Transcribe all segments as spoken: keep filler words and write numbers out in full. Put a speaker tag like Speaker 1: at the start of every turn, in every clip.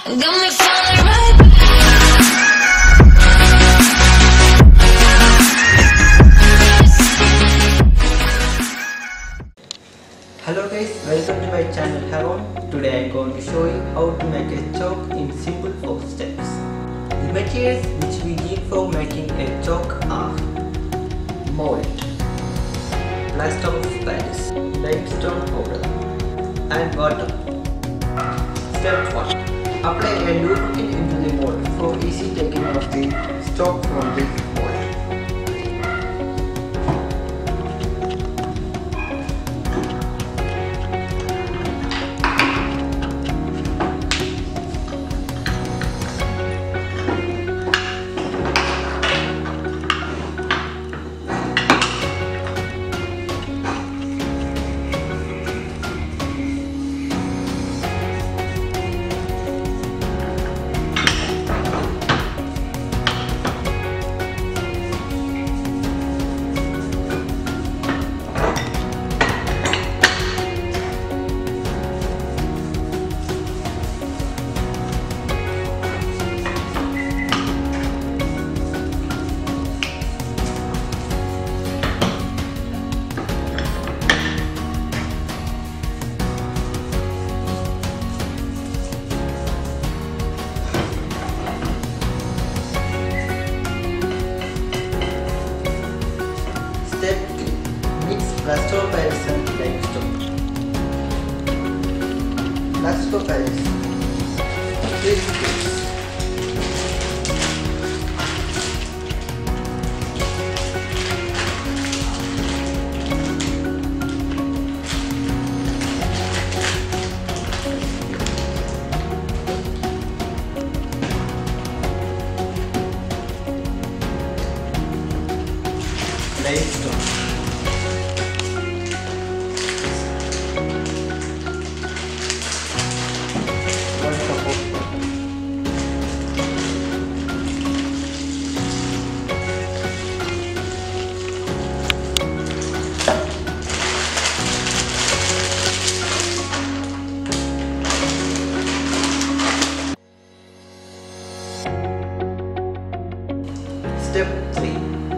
Speaker 1: Got me falling right back.
Speaker 2: Hello guys, welcome to my channel Heron. Today I am going to show you how to make a chalk in simple four steps. The materials which we need for making a chalk are mold, plaster of Paris, limestone powder and water. Step one. Apply a lubricant into the mold for easy taking of the stock from the mold. Step two. Mix plaster of Paris and limestone. Plaster of Paris. three scoops. Limestone. One cup of water. Step three.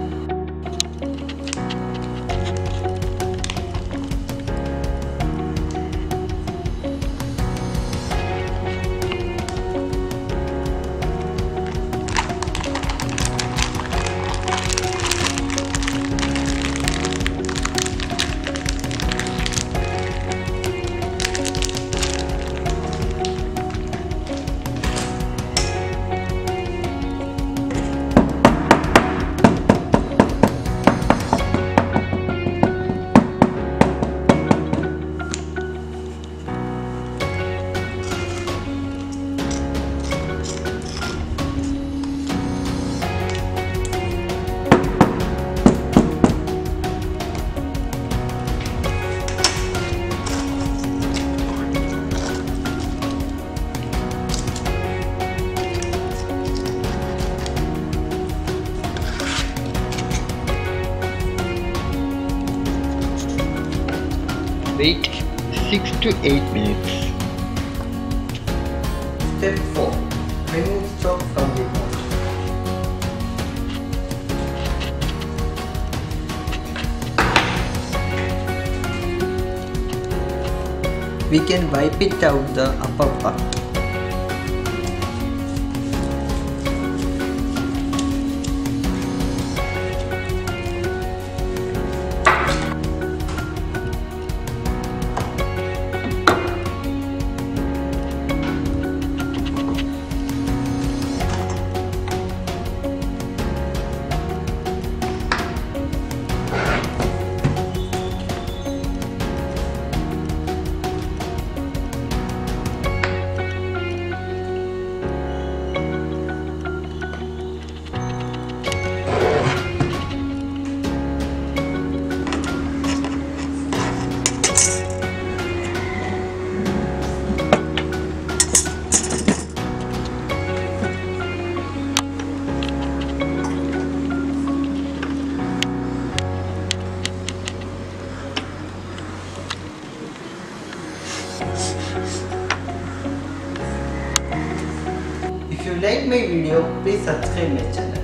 Speaker 3: Wait six to eight minutes.
Speaker 2: Step four. Remove chalk from the mold. We can wipe it out the upper part. If you like my video, please subscribe my channel.